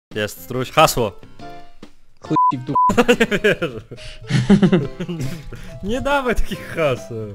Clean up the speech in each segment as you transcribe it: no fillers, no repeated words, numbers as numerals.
Jest, Struś, hasło. Chuj ci w dół. Nie wierzę. Nie dawaj takich haseł.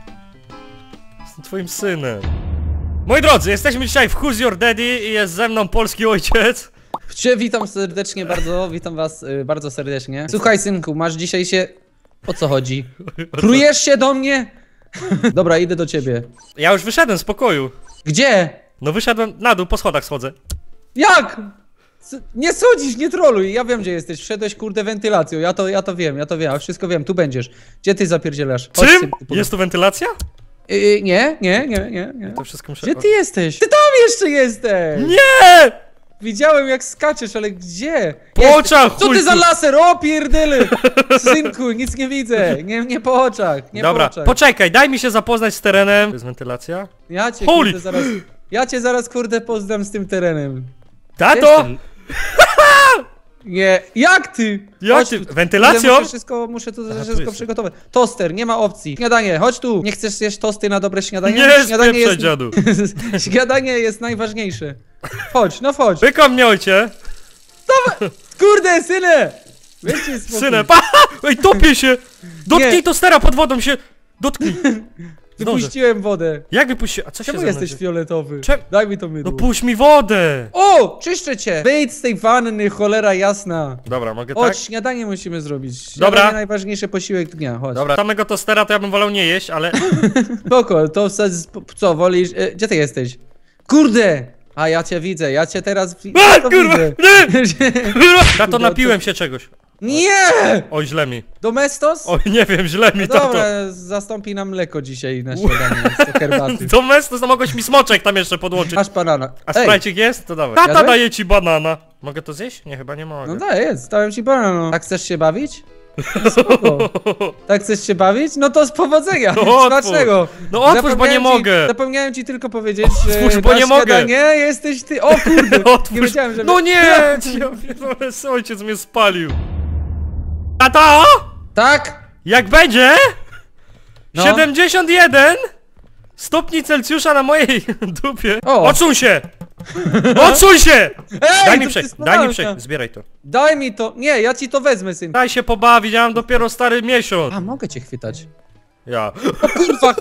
Jestem twoim synem. Moi drodzy, jesteśmy dzisiaj w Who's Your Daddy i jest ze mną polski ojciec. Witam serdecznie bardzo, witam was bardzo serdecznie. Słuchaj synku, masz dzisiaj się... O co chodzi? Plujesz się do mnie? Dobra, idę do ciebie. Ja już wyszedłem z pokoju. Gdzie? No wyszedłem na dół, po schodach schodzę. Jak? Nie sądzisz, nie troluj, ja wiem gdzie jesteś, wszedłeś kurde wentylacją, ja to wiem, ja wszystko wiem, tu będziesz. Gdzie ty zapierdzielasz? Chodź, Czym? synku, Jest tu wentylacja? Nie. To wszystko muszę... Gdzie ty jesteś? Ty tam jeszcze jesteś! Nie! Widziałem jak skaczesz, ale gdzie? Po oczach, Co ty za chujku. laser? O pierdyle! Synku, nic nie widzę. Nie po oczach. Nie Dobra, po oczach. poczekaj, daj mi się zapoznać z terenem. To jest wentylacja? Ja cię Holy! kurde zaraz. Ja cię zaraz kurde poznam z tym terenem. Tato! Jestem. Nie, jak ty? Jak Chodź ty? tu. Wentylacją? Muszę tu Aha, tu wszystko jest. przygotować. Toster, nie ma opcji. Śniadanie, chodź tu. Nie chcesz zjeść tosty na dobre śniadanie? Nie Śniadanie spieprzaj, dziadu. Śniadanie jest najważniejsze. Chodź, no chodź. Wykam mnie, ojcie. Kurde, synę! Weźcie spokój. Synę, ej, topię się! Dotknij tostera pod wodą się! Dotknij! Zdążę. Wypuściłem wodę. Jak wypuściłem? A co się Czemu ze mną jesteś dzieje? fioletowy? Czem- Daj mi to No mydło. puść mi wodę! O! Czyszczę cię! Wyjdź z tej wanny, cholera jasna. Dobra, mogę Chodź, tak? śniadanie musimy zrobić. Dobra. Śniadanie najważniejszy posiłek dnia, chodź. Dobra, samego tostera to ja bym wolał nie jeść, ale... Spoko, to co, wolisz... Gdzie ty jesteś? Kurde! A ja cię widzę, ja cię teraz... A, to kurwa! widzę. Nie! Tato, napiłem się czegoś. Nie! Oj, źle mi. Domestos? Oj, nie wiem, źle mi, No tato. dobra, zastąpi nam mleko dzisiaj na śniadanie z herbaty. Domestos, to mogłeś mi smoczek tam jeszcze podłączyć. Masz banana. A sprajcik jest? To dawaj. Tata Jadłeś? daje ci banana. Mogę to zjeść? Nie, chyba nie mogę. No daj, jest, dałem ci banana. Tak chcesz się bawić? Spoko. Tak chcesz się bawić? No to z powodzenia! No otwórz. Smacznego! No otwórz, bo nie mogę. Zapomniałem ci tylko powiedzieć, Otwórz, że bo na nie mogę. śniadanie jesteś ty... O kurde! Nie Otwórz. wiedziałem, że... No nie! Ja pierdolę, ojciec mnie spalił. Tato! Tak? Jak będzie? No. 71 stopni Celsjusza na mojej dupie. O. Odsuń się! Odsuń się! Ej, Daj mi to przejść, ty daj mi spadałka. przejść, zbieraj to. Daj mi to! Nie, ja ci to wezmę, syn. Daj się pobawić, ja mam dopiero stary miesiąc. A, mogę cię chwytać. Ja. Kurwa!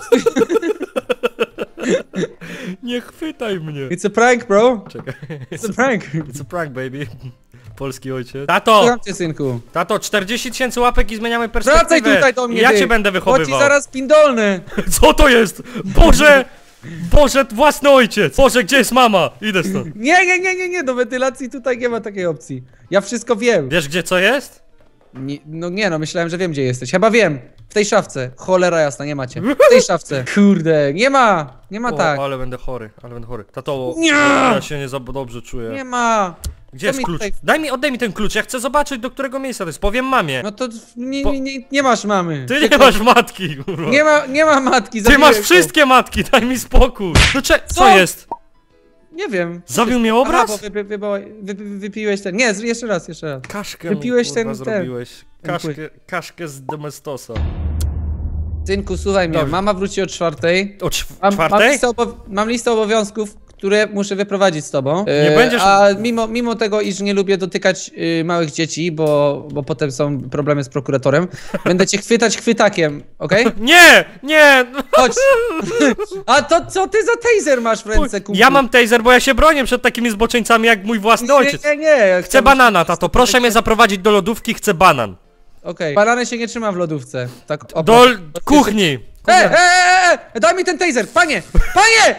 Nie chwytaj mnie. It's a prank, bro! Czekaj. It's a prank! It's a prank, baby. Polski ojciec. Tato! Słucham cię, synku. Tato, 40 000 łapek i zmieniamy perspektywę. Wracaj tutaj do mnie, Ja ty. cię będę Bo wychowywał. ci zaraz pindolny! Co to jest? Boże! Boże, własny ojciec! Boże, gdzie jest mama? Idę stąd. Nie, do wentylacji tutaj nie ma takiej opcji. Ja wszystko wiem. Wiesz, gdzie co jest? No myślałem, że wiem gdzie jesteś. Chyba wiem. W tej szafce. Cholera jasna, nie macie. W tej szafce. Kurde, nie ma tak. Ale będę chory, Tato, Nie! ja się nie za dobrze czuję. Nie ma. Gdzie jest mi klucz? tutaj- Oddaj mi ten klucz, ja chcę zobaczyć do którego miejsca to jest. Powiem mamie. No to Po- nie masz mamy. Ty nie masz matki, kurwa. Nie ma matki. Ty zabiłem masz ją. wszystkie matki, daj mi spokój. No co Co? jest? Nie wiem. Zabił mnie Aha, obraz? bo wypiłeś ten. Nie, jeszcze raz. Kaszkę Wypiłeś mi, kurwa, ten- zrobiłeś. ten Kaszkę z Domestosa. Synku, słuchaj mnie. Dobrze. Mama wróci o 4:00. O Mam czwartej? mam listę obowiązków, które muszę wyprowadzić z tobą. Nie będziesz- A mimo tego, iż nie lubię dotykać małych dzieci, bo potem są problemy z prokuratorem, będę cię chwytać chwytakiem, okej? Nie! Chodź! A to co ty za taser masz w ręce, kumplu? Ja mam taser, bo ja się bronię przed takimi zboczeńcami jak mój własny ojciec. Nie. Chcę banana, tato, proszę mnie zaprowadzić do lodówki, chcę banan. Okej. Banany się nie trzyma w lodówce. Tak, Do kuchni. Daj mi ten taser! Panie! Panie!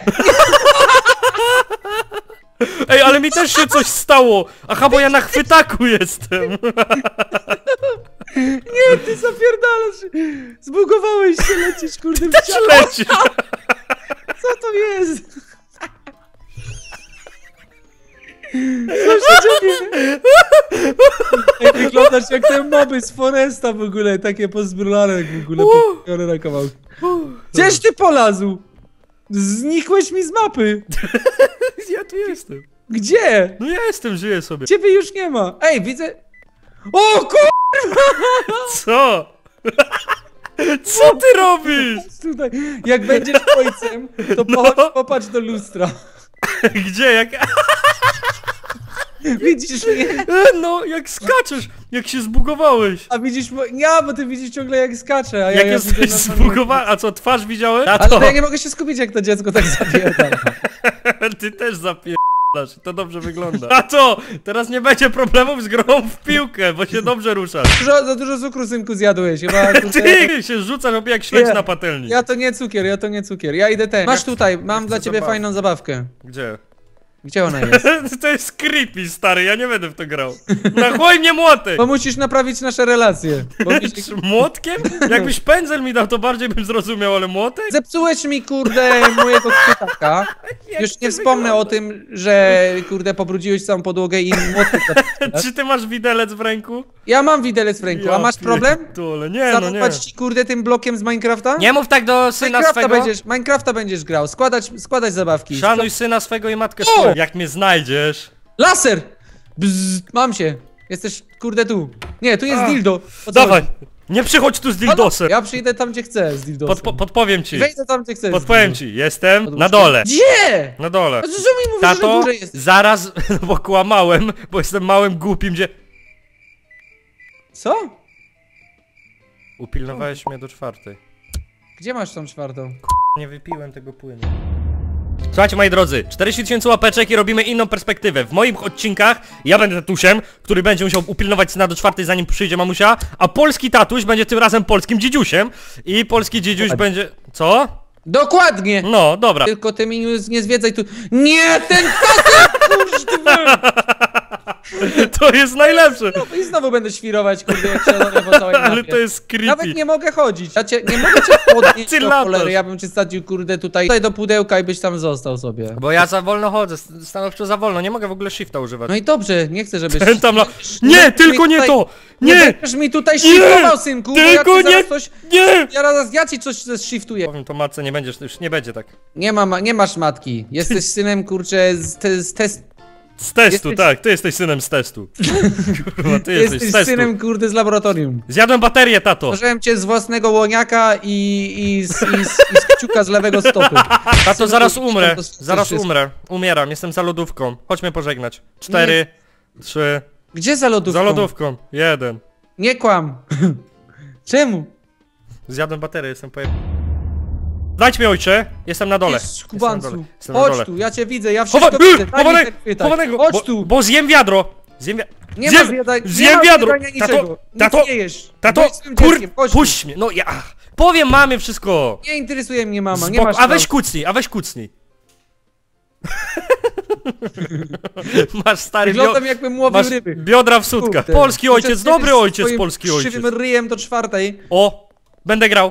Ej, ale mi też się coś stało. Aha, bo ja na chwytaku jestem. Nie, ty zapierdalasz! Zbugowałeś się, lecisz, kurde, w Też ścianę. leci. Co to jest? Co się dzieje? Ej, wyglądasz jak te moby z Foresta w ogóle, takie pozbrulane w ogóle, popione na kawałki. Gdzieś ty polazł? Znikłeś mi z mapy. Ja tu jestem. Gdzie? No ja jestem, żyję sobie. Ciebie już nie ma. Ej, widzę... O kurwa! Co? Co ty robisz? Tutaj, jak będziesz ojcem, to popatrz do lustra. Gdzie? Jak... Widzisz mnie? No, jak skaczesz, jak się zbugowałeś. A widzisz, bo ty widzisz ciągle jak skaczę, a Jak ja jesteś widzę zbugowany, a co, twarz widziałeś? Ale to ja nie mogę się skupić, jak to dziecko tak zapierdala. Ty też zapierdalasz, to dobrze wygląda. A co? Teraz nie będzie problemów z grą w piłkę, bo się dobrze ruszasz. Za dużo cukru, synku, zjadłeś, chyba... Ty się rzucasz jak śledź Nie. na patelni. Ja to nie cukier, ja idę ten. Masz tutaj, mam dla ciebie zabawę. fajną zabawkę. Gdzie? Gdzie ona jest? To jest creepy, stary, ja nie będę w to grał. Na chuj mnie młotek! Bo musisz naprawić nasze relacje. Bo mi się... Młotkiem? Jakbyś pędzel mi dał, to bardziej bym zrozumiał, ale młotek? Zepsułeś mi, kurde, mojego chwytaka. Już nie wspomnę o tym, że, kurde, pobrudziłeś całą podłogę i młotek. Czy ty masz widelec w ręku? Ja mam widelec w ręku, a masz problem? Pierdolę. Nie, no nie. Zabudować ci, kurde, tym blokiem z Minecrafta? Nie mów tak do syna swego. Minecrafta będziesz grał, składać zabawki. Szanuj syna swego i matkę O! swoją. Jak mnie znajdziesz. Laser! Bzz, mam się. Jesteś, kurde, tu. Nie, tu jest dildo. O co Dawaj. chodzi? Nie przychodź tu z dildosem. Ja przyjdę tam, gdzie chcę z dildosem. Podpowiem ci. Wejdę tam, gdzie chcę. Podpowiem ci. Jestem na dole. Gdzie? Na dole. A co mi mówisz, że na Tato, górze jesteś? zaraz, bo kłamałem, bo jestem małym głupim, gdzie... Co? Upilnowałeś mnie do 4. Gdzie masz tą 4? Nie wypiłem tego płynu. Słuchajcie, moi drodzy, 40 000 łapeczek i robimy inną perspektywę. W moich odcinkach ja będę tatusiem, który będzie musiał upilnować syna do 4, zanim przyjdzie mamusia, a polski tatuś będzie tym razem polskim dzidziusiem i polski dzidziuś będzie... Co? Dokładnie! No, dobra. Tylko ty mi nie zwiedzaj tu. Nie, ten facet! To jest najlepsze. I znowu będę świrować, kurde, jak szalony po całej mapie. Ale to jest creepy. Nawet nie mogę chodzić. Nie mogę cię podnieść Ty do latasz. cholery. Ja bym cię stadził, kurde, tutaj do pudełka i byś tam został sobie. Bo ja za wolno chodzę, stanowczo za wolno, nie mogę w ogóle shifta używać. No i dobrze, nie chcę, żebyś... Ten tam Nie, tylko nie to! Nie Nie! będziesz mi tutaj shiftował, synku, Tylko bo ja ci nie! zaraz coś... Nie! Ja ci coś zeshiftuję. Powiem to matce, nie będziesz, już nie będzie tak. Nie masz matki. Jesteś synem, kurczę, z test... Z testu, Jesteś- tak, ty jesteś synem z testu. Kurwa, ty jesteś z Jesteś testu. synem, kurde, z laboratorium. Zjadłem baterię, tato. Stworzyłem cię z własnego łoniaka i z kciuka z lewego stopy. Tato, zaraz umrę, To zaraz wszystko. umrę. Umieram, jestem za lodówką. Chodź mnie pożegnać. 4, 3, Gdzie za lodówką? za lodówką. 1. Nie kłam. Czemu? Zjadłem baterię, jestem pojeb... Znajdź mnie, ojcze, jestem na dole. Jest, Jestem na Kubancu. dole. Jestem na dole. Chodź tu, ja cię widzę, ja wszystko widzę. Daj mi Chowanego, ten chwytak. chowanego, Chodź tu. bo zjem wiadro. Zjem Nie zjem, ma zjadania, zjem nie wiadro. ma zjadania niczego. Tato, Nic nie jesz. tato, Bądź swym kur... dzieckiem. Chodź tu. Puść mnie, no ja... Powiem mamie wszystko. Nie interesuje mnie mama, nie Spoko- masz a weź szans. kucnij, a weź kucnij. Masz stary Wyglądam jakbym łowił masz ryby. biodra w sutkach. Kurde. Polski ojciec, Muszę dobry siedzieć z ojciec, twoim polski ojciec. krzywym ryjem do 4. O, będę grał.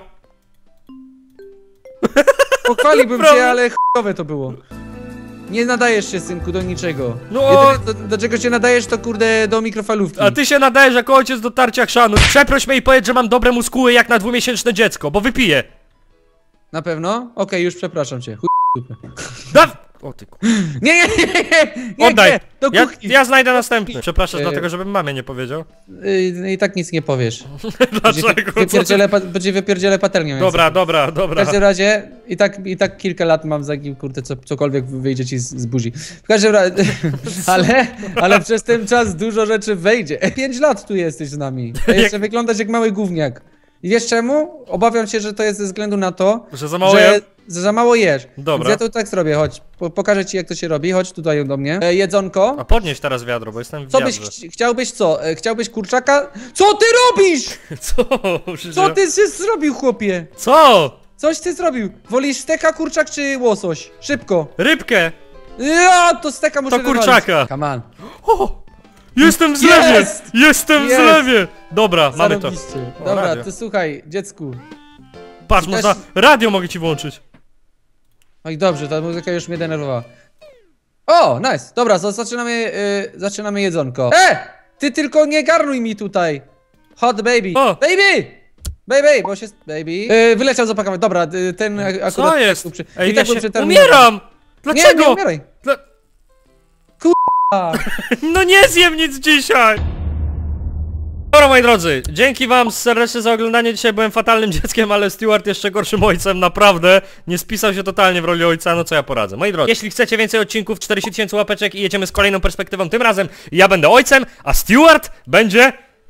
Pochwaliłbym Prawda? cię, ale chujowe to było. Nie nadajesz się, synku, do niczego. No. Jedyne, do czego się nadajesz, to kurde do mikrofalówki. A ty się nadajesz jako ojciec do tarcia chrzanu. Przeproś mnie i powiedz, że mam dobre muskuły jak na 2-miesięczne dziecko, bo wypiję. Na pewno? Okej, już przepraszam cię. Chuj dupę. O ty ku... Nie, Oddaj! nie, do Ja, kuchni. ja znajdę następny. Przepraszam, E, dlatego żebym mamie nie powiedział. I tak nic nie powiesz. Dlaczego? Będzie wypierdzielę patelnią. Dobra, dobra, W dobra. każdym razie, i tak kilka lat mam zanim, kurde, cokolwiek wyjdzie ci z buzi. W każdym razie, ale przez ten czas dużo rzeczy wejdzie. 5 lat tu jesteś z nami. A jeszcze wyglądasz jak mały gówniak. I wiesz czemu? Obawiam się, że to jest ze względu na to, Że za mało jem? że za mało jesz. Dobra. Więc ja to tak zrobię, chodź. Pokażę ci, jak to się robi. Chodź tutaj do mnie. Jedzonko. A podnieś teraz wiadro, bo jestem w Co wiadrze. byś chciałbyś co? Chciałbyś kurczaka? Co ty robisz? Co? Co ty się zrobił, chłopie? Co? Coś ty zrobił. Wolisz steka, kurczak czy łosoś? Szybko. Rybkę! Ja, to steka muszę To kurczaka. wywalić. Come on. O! Jestem w zlewie! Jest! Jestem w Jest! zlewie! Dobra, mamy to. Zarobiście. O, Dobra, radio. to słuchaj, dziecku. Patrz, Też- można... Radio mogę ci włączyć. Oj, dobrze, ta muzyka już mnie denerwowała. O, nice. Dobra, zaczynamy jedzonko. Ty tylko nie garnuj mi tutaj. Hot baby. O! Baby! Baby, bo się... Baby. Wyleciał z opakowania. Dobra, ten akurat... Co jest? Ej, I ja tak bym się... przeterminował. Umieram! Nie, Dlaczego? nie umieraj. Dla... A, No nie zjem nic dzisiaj! Dobra, moi drodzy, dzięki wam serdecznie za oglądanie. Dzisiaj byłem fatalnym dzieckiem, ale Stewart jeszcze gorszym ojcem, naprawdę. Nie spisał się totalnie w roli ojca, no co ja poradzę. Moi drodzy, jeśli chcecie więcej odcinków, 40 000 łapeczek i jedziemy z kolejną perspektywą. Tym razem ja będę ojcem, a Stewart będzie...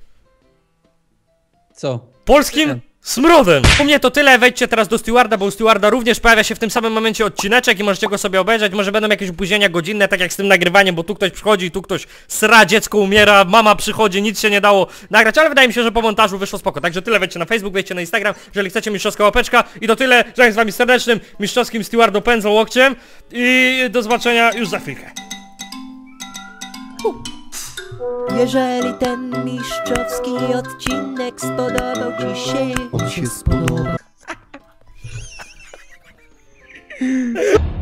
Co? polskim smrodem. U mnie to tyle, wejdźcie teraz do Stewarda, bo u Stewarda również pojawia się w tym samym momencie odcineczek i możecie go sobie obejrzeć. Może będą jakieś opóźnienia godzinne, tak jak z tym nagrywaniem, bo tu ktoś przychodzi, tu ktoś sra, dziecko umiera, mama przychodzi, nic się nie dało nagrać, ale wydaje mi się, że po montażu wyszło spoko. Także tyle, wejdźcie na Facebook, wejdźcie na Instagram, jeżeli chcecie mistrzowska łapeczka i to tyle, żegnam z wami serdecznym mistrzowskim Stewardo pędzą łokciem i do zobaczenia już za chwilkę. Jeżeli ten mistrzowski odcinek spodobał ci się, on się spodobał.